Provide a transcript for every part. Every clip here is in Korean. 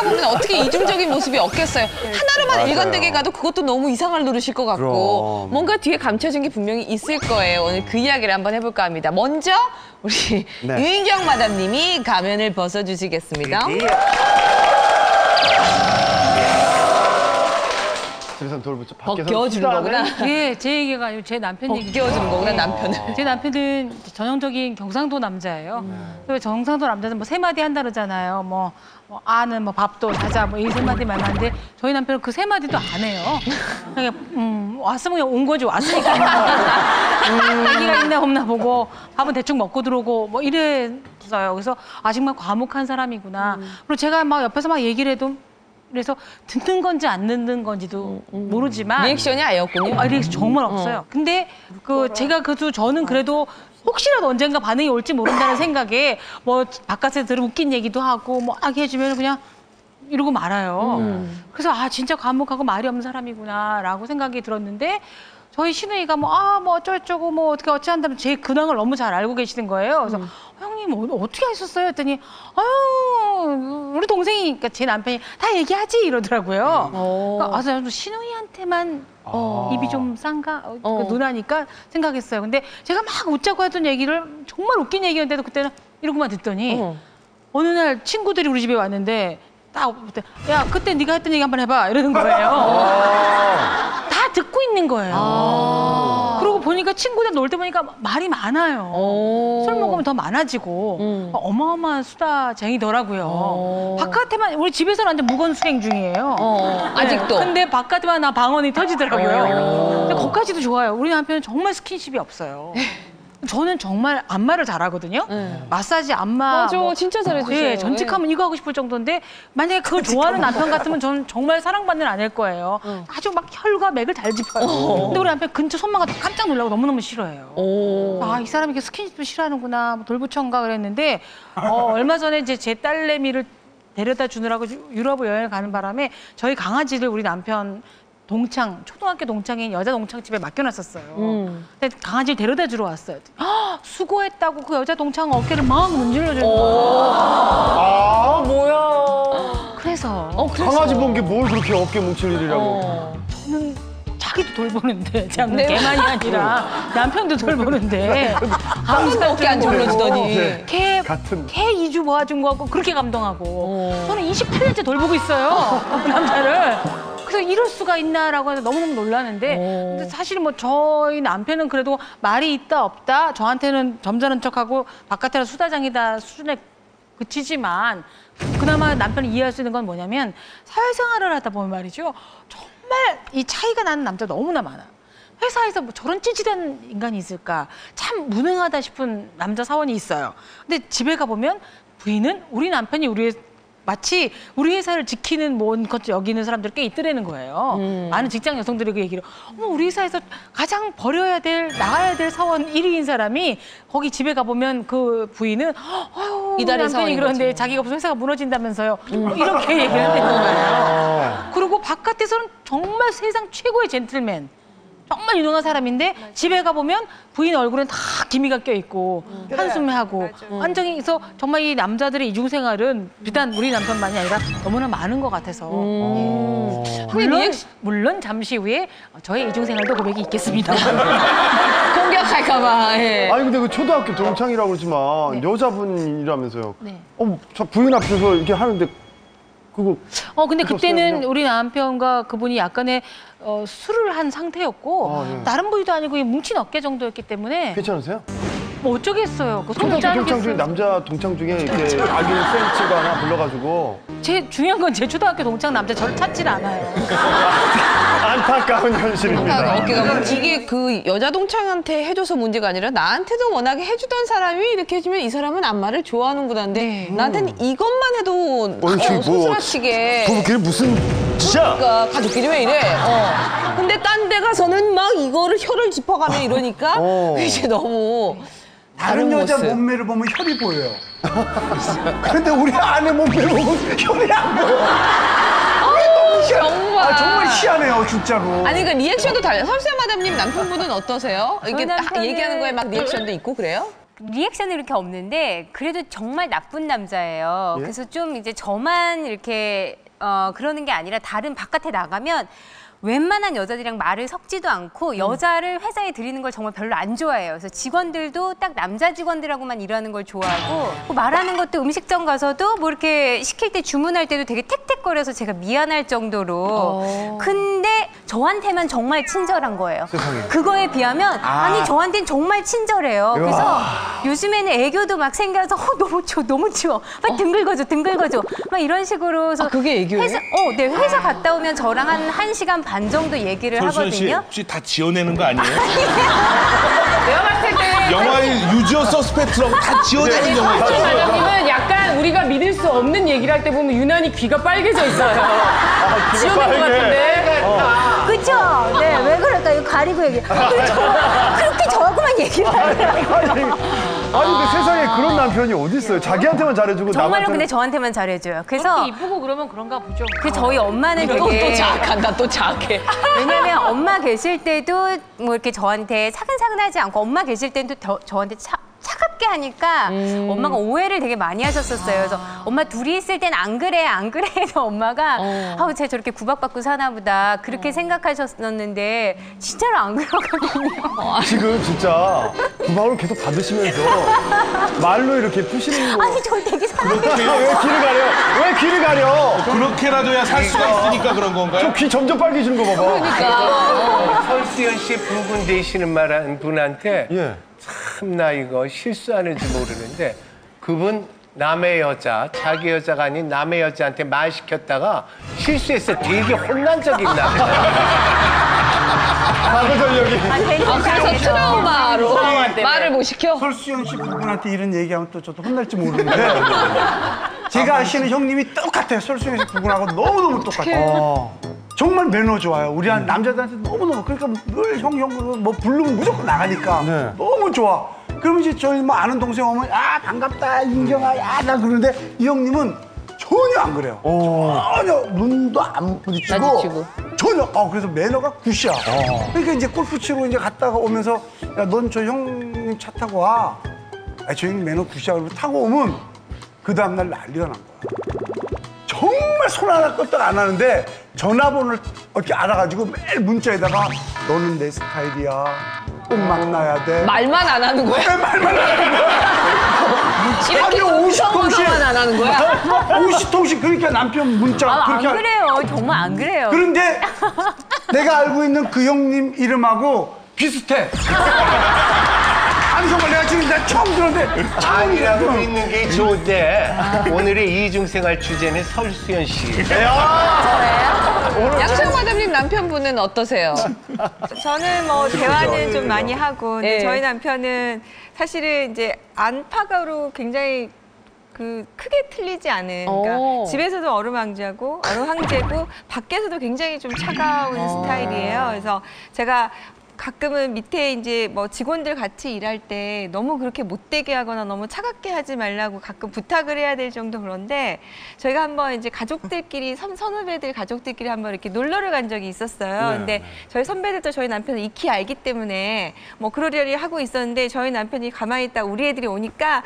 살다 보면 어떻게 이중적인 모습이 없겠어요. 하나로만 일관되게 가도 그것도 너무 이상할 노릇일 것 같고 뭔가 뒤에 감춰진 게 분명히 있을 거예요. 오늘 그 이야기를 한번 해볼까 합니다. 먼저 우리 유인경 마담님이 가면을 벗어주시겠습니다. 벗겨주는 거구나. 예, 제 얘기가 아니고 제 남편 얘기. 벗겨주는 거구나, 남편을. 제 남편은 전형적인 경상도 남자예요. 그래서 경상도 남자는 뭐 세 마디 한다 그러잖아요. 아는 뭐 밥도 자자 뭐 이 세 마디만 하는데 저희 남편은 그 세 마디도 안 해요. 그냥 왔으면 그냥 온 거지. 왔으니까 얘기가 있나 없나 보고 밥은 대충 먹고 들어오고 뭐 이랬어요. 그래서 정말 과묵한 사람이구나. 그리고 제가 막 옆에서 막 얘기를 해도 그래서 듣는 건지 안 듣는 건지도 모르지만 리액션이 아예 없군요. 리액션 정말 없어요. 근데 제가 저는 그래도 혹시라도 언젠가 반응이 올지 모른다는 생각에 뭐 바깥에서 들으면 웃긴 얘기도 하고 뭐 하게 해주면 그냥 이러고 말아요. 그래서 진짜 과묵하고 말이 없는 사람이구나라고 생각이 들었는데 저희 시누이가 뭐 어쩌고저쩌고 뭐 어떻게 어찌한다면 제 근황을 너무 잘 알고 계시는 거예요. 그래서 형님 어떻게 하셨어요? 했더니 우리 동생이 그러니까 제 남편이 다 얘기하지 이러더라고요. 그러니까 시누이한테만 입이 좀 싼가? 그 누나니까 생각했어요. 근데 제가 막 웃자고 하던 얘기를 정말 웃긴 얘기였는데도 그때는 이러고만 듣더니 어느 날 친구들이 우리 집에 왔는데 야 그때 네가 했던 얘기 한번 해봐 이러는 거예요. 다 듣고 있는 거예요. 그러고 보니까 친구들 놀 때 보니까 말이 많아요. 술 먹으면 더 많아지고 어마어마한 수다쟁이더라고요. 바깥에만 우리 집에서는 완전 무건수행 중이에요. 아직도. 근데 바깥에만 방언이 터지더라고요. 근데 거기까지도 좋아요. 우리 남편은 정말 스킨십이 없어요. 저는 정말 안마를 잘하거든요. 마사지, 안마. 맞아, 진짜 잘해주세요. 네, 전직하면 이거 하고 싶을 정도인데 만약에 그걸 좋아하는 남편 같으면 저는 정말 사랑받는 아내일 거예요. 아주 막 혈과 맥을 잘 짚어요. 근데 우리 남편 근처 손만 가도 깜짝 놀라고 너무너무 싫어해요. 이 사람이 이렇게 스킨십도 싫어하는구나, 뭐 돌부처인가 그랬는데 얼마 전에 이제 제 딸내미를 데려다 주느라고 유럽을 여행을 가는 바람에 저희 강아지를 우리 남편 초등학교 동창인 여자 동창집에 맡겨놨었어요. 근데 강아지를 데려다 주러 왔어요. 수고했다고 그 여자 동창 어깨를 막 문질러주는 거예요. 뭐야. 그래서 강아지 본 게 뭘 그렇게 어깨 뭉칠 일이라고. 저는 자기도 돌보는데 걔만이 아니라 남편도 돌보는데 아무도 어깨 안 졸려주더니. 걔 2주 모아준 거 같고 그렇게 감동하고 저는 28년째 돌보고 있어요. 그 남자를. 그래서 이럴 수가 있나라고 해서 너무너무 놀라는데 근데 사실 뭐 저희 남편은 그래도 말이 있다 없다 저한테는 점잖은 척하고 바깥에는 수다장이다 수준에 그치지만 그나마 남편이 이해할 수 있는 건 뭐냐면 사회생활을 하다 보면 말이죠. 정말 이 차이가 나는 남자 너무나 많아. 회사에서 뭐 저런 찌질한 인간이 있을까 참 무능하다 싶은 남자 사원이 있어요. 근데 집에 가보면 부인은 우리 남편이 마치 우리 회사를 지키는 것 여기는 사람들이 꽤 있더라는 거예요. 많은 직장 여성들이 그 얘기를 우리 회사에서 가장 나가야 될 사원 1위인 사람이 거기 집에 가보면 그 부인은 이달의 남편이 그런데 거죠. 자기가 없으면 회사가 무너진다면서요. 이렇게 얘기를 한다는 거예요. 그리고 바깥에서는 정말 세상 최고의 젠틀맨. 정말 유능한 사람인데 집에 가보면 부인 얼굴엔 다 기미가 껴있고 한숨에 하고 완전히 그래서 정말 이 남자들의 이중생활은 비단 우리 남편만이 아니라 너무나 많은 것 같아서 물론 잠시 후에 저의 이중생활도 고백이 있겠습니다. 공격할까 봐. 아니 근데 그 초등학교 동창이라고 그러지만 여자분이라면서요. 저 부인 앞에서 이렇게 하는데 그거 근데 그때는 우리 남편과 그분이 약간의 술을 한 상태였고 다른 부위도 아니고 뭉친 어깨 정도였기 때문에 괜찮으세요? 뭐 어쩌겠어요. 그 초등학교 동창 중에 남자 동창 중에 이렇게 알기는 센치가 하나 불러가지고 중요한 건 제 초등학교 동창 남자 저를 찾질 않아요. 안타까운 현실입니다. 어깨가 이게 그 여자 동창한테 해줘서 문제가 아니라 나한테도 워낙에 해주던 사람이 이렇게 해주면 이 사람은 안마를 좋아하는구나. 근데 나한테는 이것만 해도 소스라치게 그게 무슨 짓이야? 그러니까 가족끼리 왜 이래? 근데 딴 데 가서는 막 이거를 혀를 짚어가며 이러니까 이제 너무 다른 여자 모습. 몸매를 보면 혈이 보여요. 그런데 우리 아내 몸매를 보면 혈이 안 보여. 정말. 정말 희한해요, 진짜로. 아니, 그 리액션도 달라요. 설세 마담님 남편분은 어떠세요? 이게 남편은... 얘기하는 거에 막 리액션도 있고 그래요? 리액션은 이렇게 없는데 그래도 정말 나쁜 남자예요. 예? 그래서 좀 이제 저만 이렇게 그러는 게 아니라 다른 바깥에 나가면 웬만한 여자들이랑 말을 섞지도 않고 여자를 회사에 들이는 걸 정말 별로 안 좋아해요. 그래서 직원들도 딱 남자 직원들하고만 일하는 걸 좋아하고 뭐 말하는 것도 음식점 가서도 뭐 이렇게 시킬 때 주문할 때도 되게 택택거려서 제가 미안할 정도로 근데 저한테만 정말 친절한 거예요. 세상에. 그거에 비하면 아니 저한테는 정말 친절해요. 그래서 요즘에는 애교도 막 생겨서 너무 추워 너무 추워 막 등 긁어줘 등 긁어줘 막 이런 식으로 해서 그게 애교예요? 네 회사 갔다 오면 저랑 한 1시간 반 정도 얘기를 설수연 씨 하거든요. 혹시 다 지어내는 거 아니에요? 내가 봤을 때 영화의 유저 서스펙트라고 다 지어내는 영화 박준 있죠? 과장님은 약간 우리가 믿을 수 없는 얘기를 할 때 보면 유난히 귀가 빨개져 있어요. 지어낸 것 같은데. 그쵸? 네, 왜 그럴까요? 가리고 얘기해. 그렇게 저하고만 얘기를 해요. 아니 근데 세상에 그런 남편이 어디 있어요? 자기한테만 잘해주고 정말로 남한테는 근데 저한테만 잘해줘요. 그래서 그렇게 이쁘고 그러면 그런가 보죠. 그 저희 엄마는 또 되게 자학한다, 또 자학해. 왜냐면 엄마 계실 때도 뭐 이렇게 저한테 차근차근하지 않고 엄마 계실 때도 저한테 차갑게 하니까 엄마가 오해를 되게 많이 하셨었어요. 그래서 엄마 둘이 있을 땐 안 그래 안 그래 해서 엄마가 아우 쟤 저렇게 구박받고 사나 보다 그렇게 생각하셨었는데 진짜로 안 그러거든요. 지금 진짜 구박을 계속 받으시면서 말로 이렇게 푸시는 거. 아니 저 되게 사랑해요. 왜 귀를 가려? 왜 귀를 가려? 그렇게라도야 살 수가 있으니까 그런 건가요? 저 귀 점점 빨개지는 거 봐봐. 그러니까. 설수연 씨 부분 되시는 말한 분한테 예. 참나 이거 실수하는지 모르는데 그분 남의 여자, 자기 여자가 아닌 남의 여자한테 말 시켰다가 실수해서 되게 혼난 적이 있나 과거 전력이. 그래서 트라우마로 말을 못 시켜? 설수연 씨 부분한테 이런 얘기하면 또 저도 혼날지 모르는데 제가 아시는 형님이 똑같아요. 설수연 씨 부분하고 너무너무 똑같아요. 정말 매너 좋아요. 우리 남자들한테 너무너무 그러니까 늘 형 뭐 부르면 무조건 나가니까 네. 너무 좋아. 그러면 이제 저희 뭐 아는 동생 오면 아 반갑다 인경아 야나 그러는데 이 형님은 전혀 안 그래요. 전혀 눈도 안 부딪히고 마주치고. 전혀 그래서 매너가 굿이야. 그러니까 이제 골프 치러 이제 갔다가 오면서 야 넌 저 형님 차 타고 와. 아 저 형님 매너 굿이야. 그러고 타고 오면 그 다음날 난리가 난 거야. 정말 손 하나 껐다가 안 하는데 전화번호를 이렇게 알아가지고 매일 문자에다가 너는 내 스타일이야. 꼭 만나야 돼. 말만 안 하는 거야? 왜 말만 안 하는 거야? 이렇게 아니, 50통씩 안 하는 거야? 50통씩 그러니까 남편 문자 안 그렇게 그래요. 정말 안 그래요. 그런데 내가 알고 있는 그 형님 이름하고 비슷해. 아니 정말 내가 지금 나 처음 들었는데 아니라고 믿는 게 좋은데 오늘의 이중생활 주제는 설수연 씨. 양치영 마담님 남편분은 어떠세요? 저는 뭐 대화는 좀 많이 하고 근데 예. 저희 남편은 사실은 이제 안팎으로 굉장히 그 크게 틀리지 않은 그러니까 오. 집에서도 얼음 황제고 밖에서도 굉장히 좀 차가운 스타일이에요. 그래서 제가 가끔은 밑에 이제 뭐 직원들 같이 일할 때 너무 그렇게 못되게 하거나 너무 차갑게 하지 말라고 가끔 부탁을 해야 될 정도 그런데 저희가 한번 이제 가족들끼리 선후배들 가족들끼리 한번 이렇게 놀러를 간 적이 있었어요. 근데 저희 선배들도 저희 남편을 익히 알기 때문에 뭐 그러려니 하고 있었는데 저희 남편이 가만히 있다 우리 애들이 오니까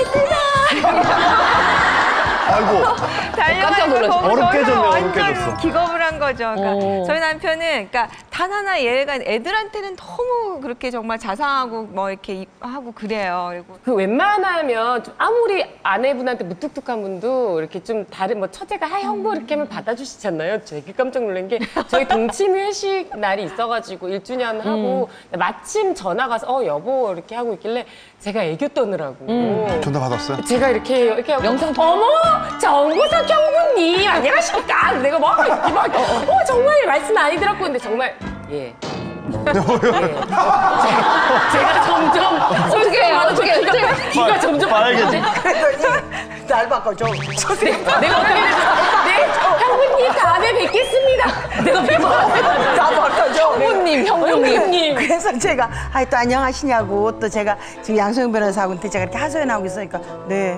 아이고. 깜짝 달려가니까 놀랐죠. 거기서 어렵게 완전 졌어. 기겁을 한 거죠. 그러니까 오. 저희 남편은 그러니까 단 하나 얘가 애들한테는 너무 그렇게 정말 자상하고 뭐 이렇게 하고 그래요. 그리고 그 웬만하면 좀 아무리 아내분한테 무뚝뚝한 분도 이렇게 좀 다른 뭐 처제가 형부 이렇게 하면 받아주시잖아요. 되게 깜짝 놀란 게 저희 동침 회식 날이 있어가지고 1주년 하고 마침 전화가 와서 여보 이렇게 하고 있길래 제가 애교 떠느라고 전화 받았어요? 제가 이렇게 하고 영상 어머 정보석 형부님 안녕하십니까 내가 막 정말 말씀 많이 들었고 근데 정말 예. 제가 점점 어떻게 귀가 점점 봐야겠지. 날 바꿔줘. 내가 어떻게 네 형부님 다음에 뵙겠습니다. 내가 나 바꿔줘. 형부님. 그래서 제가 또 안녕하시냐고 또 제가 지금 양소영 변호사하고한테 제가 이렇게 하소연하고 있으니까 네.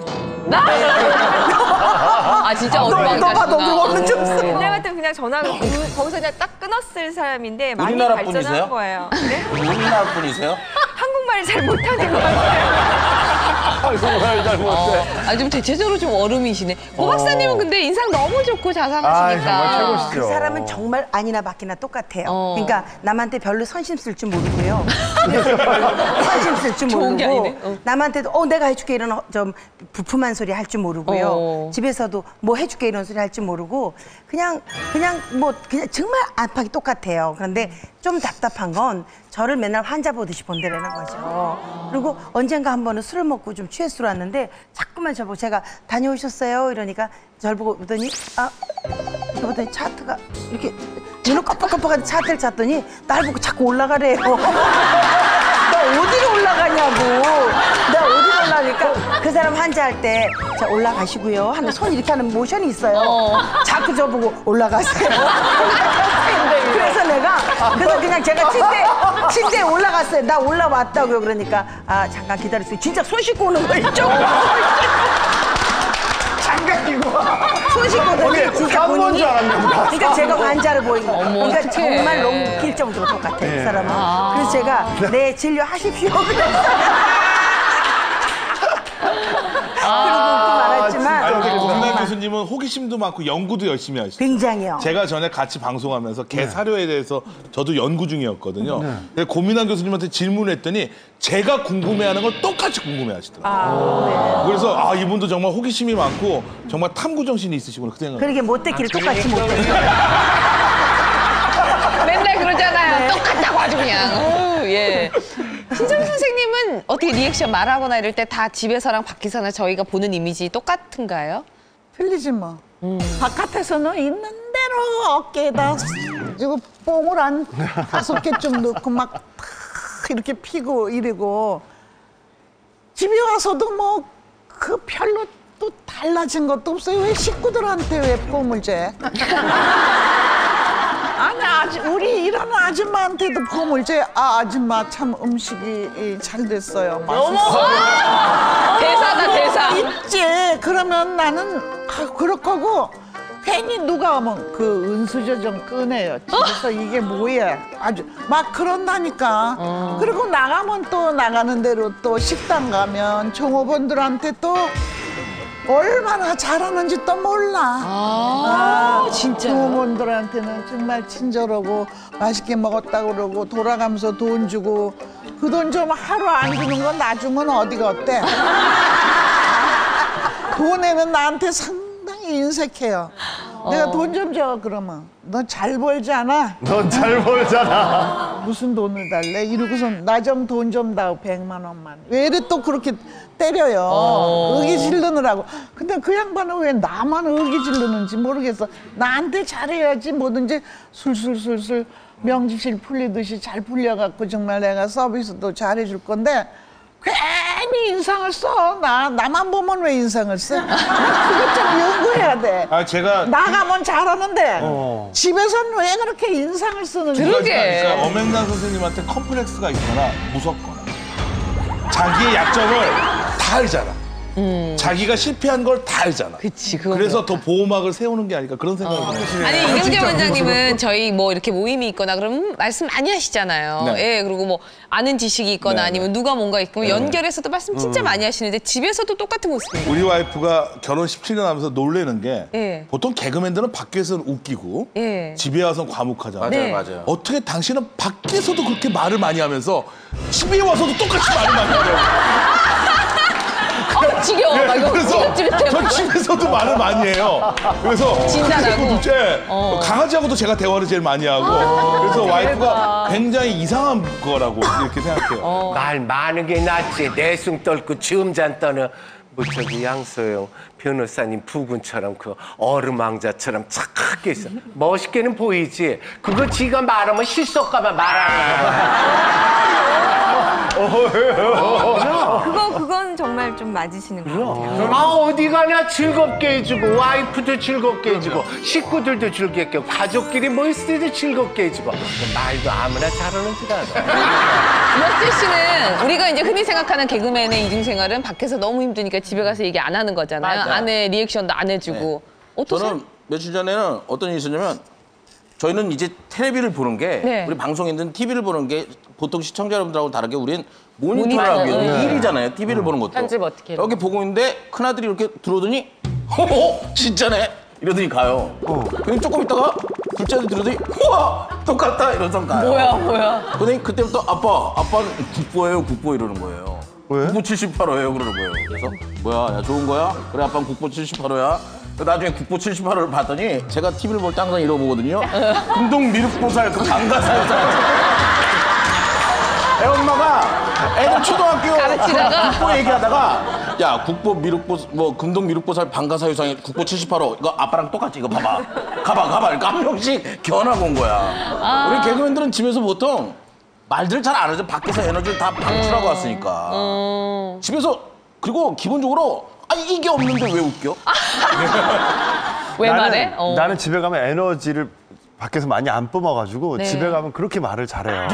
아 진짜 엉망이시구나. 없는 줄 옛날 같으면 그냥 전화를 거기서 그냥 딱 끊었을 사람인데 많이 우리나라 발전한 분이세요? 거예요. 네? 우리나라 분이세요? 한국말을 잘 못하는 것 같아요. 정말 잘못해. 좀 대체적으로 좀 얼음이시네. 고 박사님은 근데 인상 너무 좋고 자상하시니까. 정말 최고시죠. 그 사람은 정말 아니나 밖이나 똑같아요. 그러니까 남한테 별로 선심 쓸 줄 모르고요. 선심 쓸 줄 좋은 게 모르고 아니네. 남한테도 내가 해줄게 이런 좀 부품한 소리 할 줄 모르고요. 집에서도 뭐 해줄게 이런 소리 할 줄 모르고 그냥 정말 안팎이 똑같아요. 그런데 좀 답답한 건 저를 맨날 환자 보듯이 본다라는 거죠. 그리고 언젠가 한 번은 술을 먹고 좀 취해서 왔는데 자꾸만 저보고 제가 다녀오셨어요? 이러니까 저를 보고 보더니 이렇게 보더니 차트가 이렇게 눈을 깜빡깜빡하는 차트를 찾더니 날 보고 자꾸 올라가래요. 나 어디로 올라가냐고. 나 어디로 올라가니까 그 사람 환자할 때 자 올라가시고요 하는 손 이렇게 하는 모션이 있어요. 자꾸 저보고 올라가세요. 그래서 그냥 제가 침대에 올라갔어요. 나 올라왔다고요. 그러니까 잠깐 기다리세요. 진짜 손 씻고 오는 거 있죠? 장갑 끼고 손 씻고더니 진짜 본인이 그러니까 제가 환자를 보이고 그러니까 어떡해. 정말 너무 웃길 정도로 똑같아요. 그 사람은. 그래서 제가 네 진료하십시오. 그리고 말했지만 김남 교수님은 호기심도 많고 연구도 열심히 하시죠. 굉장히요. 제가 전에 같이 방송하면서 개 사료에 대해서 저도 연구 중이었거든요. 근데 고민한 교수님한테 질문했더니 제가 궁금해하는 걸 똑같이 궁금해하시더라고요. 그래서 이분도 정말 호기심이 많고 정말 탐구 정신이 있으시구나 그 생각. 그러게 못됐기를 똑같이 못됐어요. 맨날 그러잖아요. 똑같다고 아주 그냥. 예. 신정 선생님은 어떻게 리액션 말하거나 이럴 때 다 집에서랑 밖에서나 저희가 보는 이미지 똑같은가요? 틀리지 뭐. 바깥에서는 있는 대로 어깨에다 이거 뽕을 한 5개쯤 넣고 막 이렇게 피고 이러고 집에 와서도 뭐 그 별로 또 달라진 것도 없어요. 왜 식구들한테 왜 뽕을 재? 아니 우리 이런 아줌마한테도 폼을 재. 아줌마 참 음식이 잘 됐어요. 맛있어요. 대사다 대사. 있지. 그러면 나는 그렇고 괜히 누가 오면 그 은수저 좀 꺼내요. 집에서 이게 뭐야. 아주 막 그런다니까. 그리고 나가면 또 나가는 대로 또 식당 가면 종업원들한테 또 얼마나 잘하는지 또 몰라. 진짜. 종업원들한테는 정말 친절하고 맛있게 먹었다고 그러고 돌아가면서 돈 주고 그 돈 좀 하루 안 주는 건 나중은 어디가 어때? 돈에는 나한테 상당히 인색해요. 내가 돈 좀 줘 그러면 너 잘 벌지 않아? 넌 잘 벌잖아. 무슨 돈을 달래? 이러고서 나 좀 돈 좀 다오 100만 원만. 왜 이래 또 그렇게 때려요. 의기 지르느라고. 근데 그 양반은 왜 나만 의기 지르는지 모르겠어. 나한테 잘해야지 뭐든지 술술술술 명지실 풀리듯이 잘 풀려갖고 정말 내가 서비스도 잘해줄 건데 괜히 인상을 써. 나만 보면 왜 인상을 써? 그것 좀 연구해야 돼. 제가 나가면 잘하는데 집에서는 왜 그렇게 인상을 쓰는지. 그러니까 엄앵란 선생님한테 컴플렉스가 있거나 무섭거나 자기의 약점을 다 알잖아. 자기가 실패한 걸 다 알잖아. 그치, 그래서 더 보호막을 세우는 게 아닐까 그런 생각이 들어요. 아니 이경재 원장님은 저희 뭐 이렇게 모임이 있거나 그러면 말씀 많이 하시잖아요. 네. 예, 그리고 뭐 아는 지식이 있거나 네, 아니면 누가 뭔가 있고 연결해서도 말씀 진짜 많이 하시는데 집에서도 똑같은 모습이에요. 우리 와이프가 결혼 17년 하면서 놀래는 게 예. 보통 개그맨들은 밖에서는 웃기고 예. 집에 와서는 과묵하잖아요. 네. 맞아요. 어떻게 당신은 밖에서도 그렇게 말을 많이 하면서 집에 와서도 똑같이 말을 많이 하냐고. 지겨워. 이거 찌긋찌긋해. 저 집에서도 말을 많이 해요. 그래서 진단하고. 강아지하고도 제가 대화를 제일 많이 하고 그래서 와이프가 굉장히 이상한 거라고 이렇게 생각해요. 말 많은 게 낫지. 내숭 떨고 주음잔 떠는 뭐 저기 양소영 변호사님 부군처럼 그 얼음왕자처럼 착하게 있어. 멋있게는 보이지. 그거 지가 말하면 실속가만 말하는 거야. 그건 정말 좀 맞으시는 것 같아요. 어디 가나 즐겁게 해주고 와이프도 즐겁게 해주고 식구들도 즐겁게 해주고 가족끼리 모였을 때도 즐겁게 해주고 말도 아무나 잘하는 줄 알아. 이혁재 씨는 우리가 이제 흔히 생각하는 개그맨의 이중생활은 밖에서 너무 힘드니까 집에 가서 얘기 안 하는 거잖아요. 맞아요. 아내 리액션도 안 해주고. 어떠세요? 저는 며칠 전에는 어떤 일이 있었냐면 저희는 이제 텔레비를 보는 게 네. 우리 방송인들은 TV를 보는 게 보통 시청자 여러분들하고 다르게 우리는 모니터를 하기 위해서 일이잖아요. TV를 보는 것도. 편집 어떻게 해요? 여기 보고 있는데 큰아들이 이렇게 들어오더니 진짜네? 이러더니 가요. 그럼 조금 있다가 둘째 아들 들어오더니 우와 똑같다 이러면서 가요. 뭐야. 그러더니 그때부터 아빠는 국보예요 국보 이러는 거예요. 왜? 국보 78호예요 그러는 거예요. 그래서 뭐야 야 좋은 거야? 그래 아빠는 국보 78호야. 나중에 국보 78호를 봤더니 제가 TV를 볼 때 항상 이러고 보거든요. 금동 미륵보살 그 방가사유상. 애 엄마가 애들 초등학교 가르치다가? 국보 얘기하다가 야 국보 미륵보 뭐 금동 미륵보살 방가사유상에 국보 78호 이거 아빠랑 똑같지 이거 봐봐 가봐 그러니까 한 명씩 견하고 온 거야. 우리 개그맨들은 집에서 보통 말들을 잘 안 하죠. 밖에서 에너지를 다 방출하고 왔으니까. 집에서 그리고 기본적으로 이게 없는데 왜 웃겨? 왜 말해? 나는 집에 가면 에너지를 밖에서 많이 안 뿜어가지고 집에 가면 그렇게 말을 잘해요.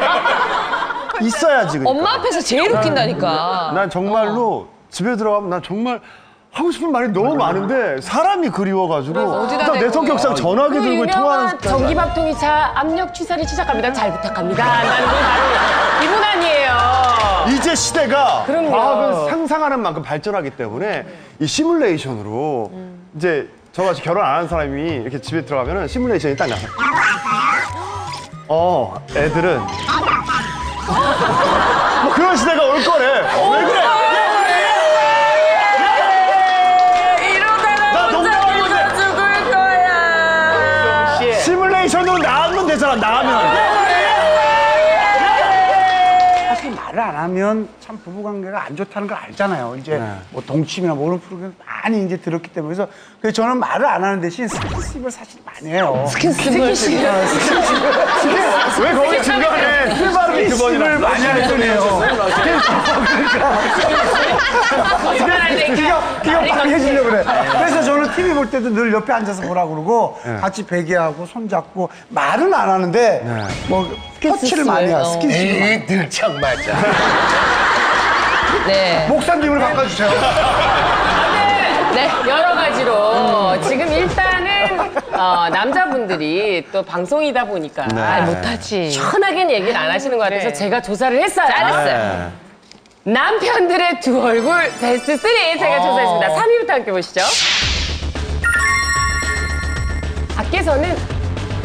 있어야지. 그러니까. 엄마 앞에서 제일 웃긴다니까. 난 정말로 집에 들어가면 난 정말 하고 싶은 말이 너무 많은데 사람이 그리워가지고 어디다 일단 내 대고. 성격상 전화기 그 들고 통화하는 유명한 전기밥통이차 압력 취사를 시작합니다. 잘 부탁합니다. 나는 바로 이분 아니에요. 이제 시대가 그럼요. 과학은 상상하는 만큼 발전하기 때문에 이 시뮬레이션으로 이제 저같이 결혼 안 한 사람이 이렇게 집에 들어가면은 시뮬레이션이 딱 나서 애들은 뭐 그런 시대가 올 거래. 왜 그래? 나 농담하는 건데. 죽을 거야. 시뮬레이션으로 나가면 되잖아. 나가면. 사실 말을 안 하면 참 부부관계가 안 좋다는 걸 알잖아요. 이제 뭐 동침이나 뭐 이런 프로그램 많이 이제 들었기 때문에 그래서 저는 말을 안 하는 대신 스킨십을 사실 많이 해요. 왜 거기 중간에 술 발음이 두 번이나 많이 할 거네요. 기가 막 해주려고 그래. 그래서 저는 TV 볼 때도 늘 옆에 앉아서 보라고 그러고 같이 베개하고 손잡고 말은 안 하는데 뭐 터치를 많이 해요. 스킨십을. 늘참 맞아. 네. 목사님을 바꿔주세요. 네, 여러 가지로 지금 일단은 남자분들이 또 방송이다 보니까 못하지. 편하게 얘기를 안 하시는 것 같아서 제가 조사를 했어요. 잘했어요. 남편들의 두 얼굴 베스트 3 제가 조사했습니다. 3위부터 함께 보시죠. 밖에서는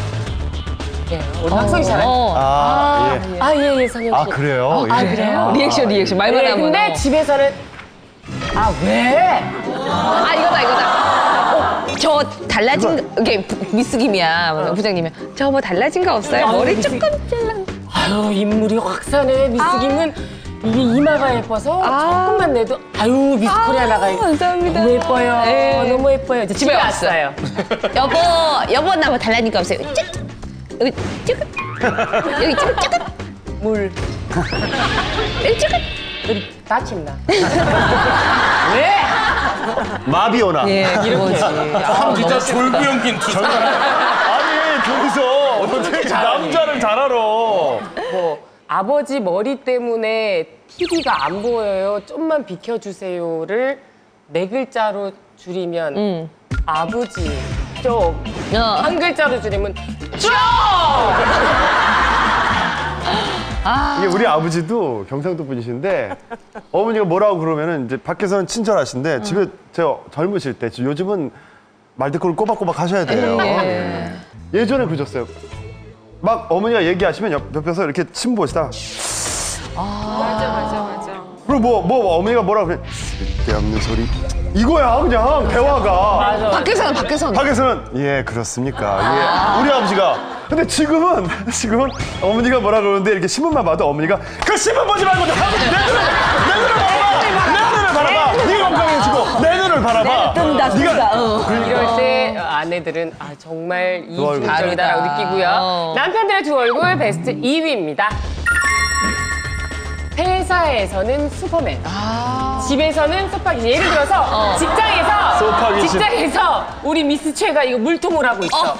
우리 박성희 잘하죠. 예, 성형 씨. 그래요? 그래요? 리액션 말만 네, 하면. 근데 집에서는 왜? 이거다. 저 달라진 이게 미스 김이야. 부장님이 저 뭐 달라진 거 없어요? 머리 조금 잘라. 아유, 인물이 확산해. 미스 김은 이게 이마가 예뻐서 조금만 내도 미스 코리아 나가요. 감사합니다. 너무 예뻐요. 네. 너무 예뻐요. 이제 집에 왔어요. 여보 나 뭐 달라진 거 없어요? 쭉 여기 쭉 여기 쭉 물. 여기 쭉 우리 다친다. 왜? 마비 오나. 이런 거지. 진짜 졸부연긴 두 사람. 아니 저기서 어떻게 남자를 잘 알아. 뭐 아버지 머리 때문에 TV가 안 보여요. 좀만 비켜주세요를 4글자로 줄이면 아버지 좀. 한 글자로 줄이면 좀. 이게 우리 아버지도 경상도 분이신데 어머니가 뭐라고 그러면은 이제 밖에서는 친절하신데 집에 제가 젊으실 때 요즘은 말대꾸를 꼬박꼬박 하셔야 돼요. 예전에 그러셨어요. 막 어머니가 얘기하시면 옆에서 이렇게 침 보시다. 맞아. 그리고 뭐 어머니가 뭐라고 그래? 쓸데없는 소리. 이거야 그냥 대화가. 밖에서는 예 그렇습니까. 예 우리 아버지가. 근데 지금은 어머니가 뭐라 그러는데 이렇게 신문만 봐도 어머니가 그 신문 보지 말고 내 눈을 바라봐. 네가 건강해지고 내 눈을 바라봐. 이럴 때 아내들은 정말 이중적이다라고 느끼고요. 남편들의 두 얼굴 베스트 2위입니다. 회사에서는 슈퍼맨, 집에서는 소파귀신. 예를 들어서 직장에서 우리 미스 최가 이거 물통을 하고 있어.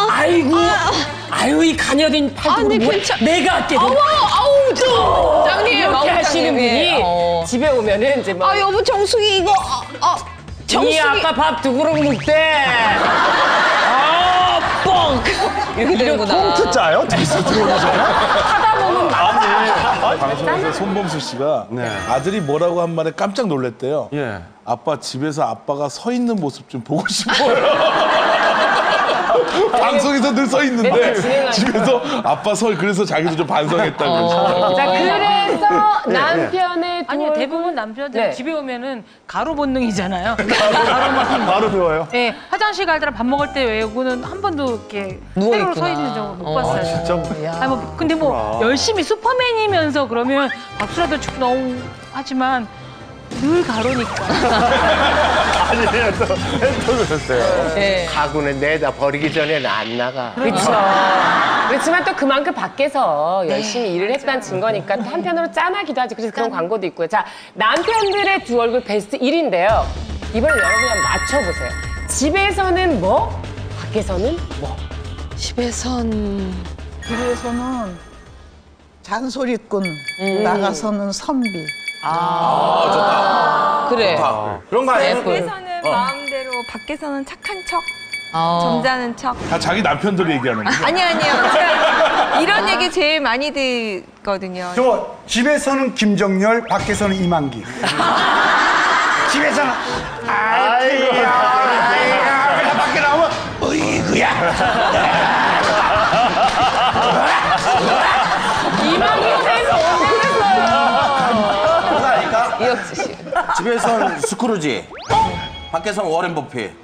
아이고 이 가녀린 팔뚝으로 뭐야? 내가 할게. 짱님 이렇게 하시는 분이 집에 오면은 이제 막 여보 정수기 이거 이 아까 밥 두 그릇 먹대. 뻥. 이렇게 되는구나. 꽁트 짜요? 뒤에서 들어오잖아요. 하다 보면 아니. 방송에서 손범수 씨가 네. 아들이 뭐라고 한 말에 깜짝 놀랐대요. 예. 아빠 집에서 아빠가 서 있는 모습 좀 보고 싶어요. 방송에서 늘 서 있는데 맨날 진행하니까. 집에서 아빠 그래서 자기도 좀 반성했다고 그러시더라고요. 자, 그래서 남편의 아니요, 대부분 남편들 네. 집에 오면은 가로 본능이잖아요. 가로만. 바로 배워요? 네, 화장실 갈 때랑 밥 먹을 때 외고는 한 번도 이렇게 세로로 서 있는 적 못 봤어요. 진짜? 아니, 뭐, 근데 뭐 열심히 슈퍼맨이면서 그러면 박수라도 치고 너무 하지만 늘 가로니까. 아니에요. 또 그랬어요. 네. 가구는 내다 버리기 전에는 안 나가. 그렇죠. 그렇지만 또 그만큼 밖에서 열심히 일을 했다는 증거니까 또 한편으로 짠하기도 하지. 그래서 그런 광고도 있고요. 자, 남편들의 두 얼굴 베스트 1인데요. 이번에 여러분이 한번 맞춰보세요. 집에서는 뭐? 밖에서는 뭐? 집에서는 잔소리꾼, 나가서는 선비. 그래. 그런 거 아니에요? 집에서는 마음대로, 밖에서는 착한 척, 어. 점잖은 척. 다 자기 남편들 얘기하는 거죠. 아니요. 제가 이런 얘기 제일 많이 듣거든요. 저 집에서는 김정열, 밖에서는 이만기. 집에서는 아이고, 밖에 나오면 어이구야. 이만희 선생님 언제 그랬어요? 이혁지 씨. 집에서는 스크루지. 밖에서는 워렌 버핏. 야,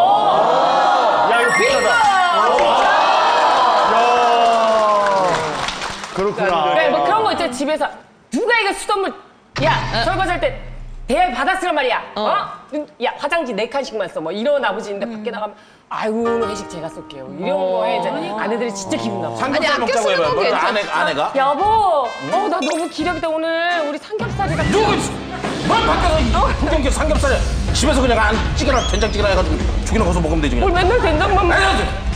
이거 비싸다. 야, 그렇구나. 네, 뭐 그런 거 있잖아. 집에서 누가 이거 수돗물 설거지할 때 대야에 받았으란 말이야. 야, 화장지 4칸씩만 써. 뭐 이런 아버지인데 밖에 나가면 아이고 회식 제가 쏠게요. 이런 거에 이제 아내들이 진짜 기분 나빠. 삼겹살 아니, 먹자고 아껴 쓰는 건 해봐요. 괜찮아. 아내가? 여보, 나 너무 기력이다 오늘. 우리 삼겹살이다. 뭐 밖에서 구경기 삼겹살 집에서 그냥 안 찌개나 된장찌개나 해가지고 죽이나 거서 먹으면 되지 뭘 그냥. 맨날 된장만 먹어.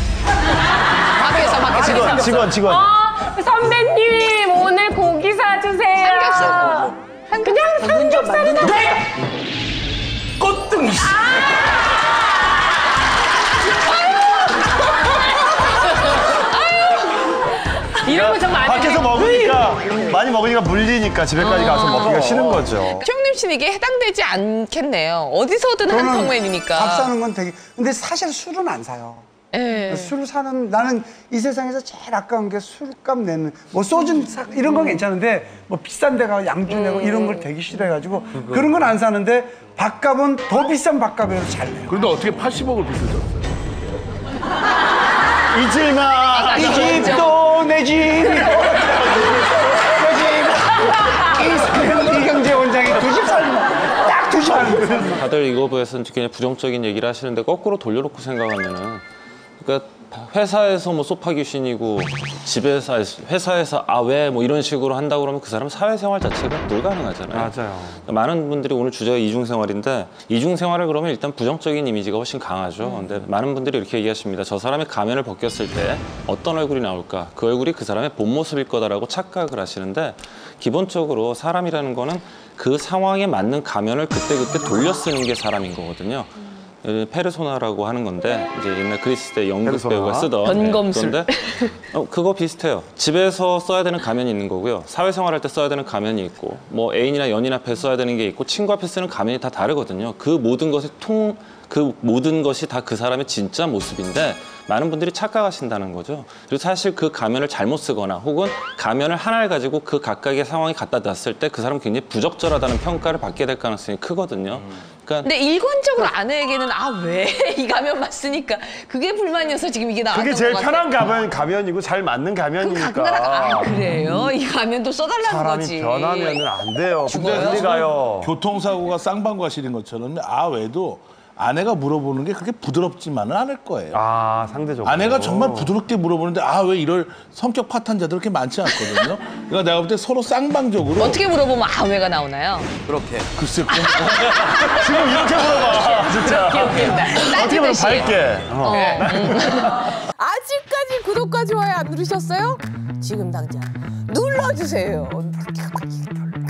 밖에서. 직원. 선배님 오늘 고기 사주세요. 삼겹살. 그냥 삼겹살이다. 꽃등이. 이런 거 정말 안 밖에서 먹으니까 많이 먹으니까 물리니까 집에까지 가서 먹기가 싫은 거죠. 최영림 씨는 이게 해당되지 않겠네요. 어디서든 저는 한성맨이니까. 밥 사는 건 되게. 근데 사실 술은 안 사요. 예. 술 사는 나는 이 세상에서 제일 아까운 게 술값 내는 뭐 소주 이런 건 괜찮은데 뭐 비싼 데 가 양주 내고 이런 걸 되게 싫어해가지고 그런 건 안 사는데 밥값은 더 비싼 밥값이라서 잘 내요. 그런데 어떻게 80억을 빚으셨어요? 잊지 마. 이 집도 내 집. 이경재 원장이 90살 딱 90살. 다들 이거 보여서 그냥 부정적인 얘기를 하시는데 거꾸로 돌려놓고 생각하면은 그러니까 회사에서 뭐 소파 귀신이고 집에서 회사에서 왜 뭐 이런 식으로 한다고 그러면 그 사람 사회생활 자체가 불가능하잖아요. 맞아요. 그러니까 많은 분들이 오늘 주제가 이중생활인데 이중생활을 그러면 일단 부정적인 이미지가 훨씬 강하죠. 근데 많은 분들이 이렇게 얘기하십니다. 저 사람이 가면을 벗겼을 때 어떤 얼굴이 나올까? 그 얼굴이 그 사람의 본 모습일 거다라고 착각을 하시는데 기본적으로 사람이라는 거는 그 상황에 맞는 가면을 그때그때 돌려 쓰는 게 사람인 거거든요. 페르소나라고 하는 건데 이제 옛날 그리스 때 연극 페르소나. 배우가 쓰던 변검술. 그런데 그거 비슷해요. 집에서 써야 되는 가면이 있는 거고요. 사회생활할 때 써야 되는 가면이 있고 뭐 애인이나 연인 앞에 써야 되는 게 있고 친구 앞에 쓰는 가면이 다 다르거든요. 그 모든 것이 다 그 사람의 진짜 모습인데 많은 분들이 착각하신다는 거죠. 그리고 사실 그 가면을 잘못 쓰거나 혹은 가면을 하나를 가지고 그 각각의 상황에 갖다 놨을 때 그 사람은 굉장히 부적절하다는 평가를 받게 될 가능성이 크거든요. 그러니까 근데 일관적으로 아내에게는 왜 이 가면만 쓰니까 그게 불만이어서 지금 이게 나왔던 그게 것 제일 같아요. 편한 가면이고 잘 맞는 가면이니까. 그래요? 이 가면도 써달라는 사람이 거지. 변하면은 안 돼요. 근데 죽어요? 어디 가요? 교통사고가 쌍방과실인 것처럼 외에도 아내가 물어보는 게 그렇게 부드럽지만은 않을 거예요. 상대적으로. 아내가 정말 부드럽게 물어보는데 왜 이럴 성격 파탄자들 그렇게 많지 않거든요. 그러니까 내가 볼 때 서로 쌍방적으로 어떻게 물어보면 왜가 나오나요? 그렇게. 글쎄 지금 이렇게 물어봐. 진짜. 어떻게 보면 밝게. 아직까지 구독과 좋아요 안 누르셨어요? 지금 당장 눌러주세요.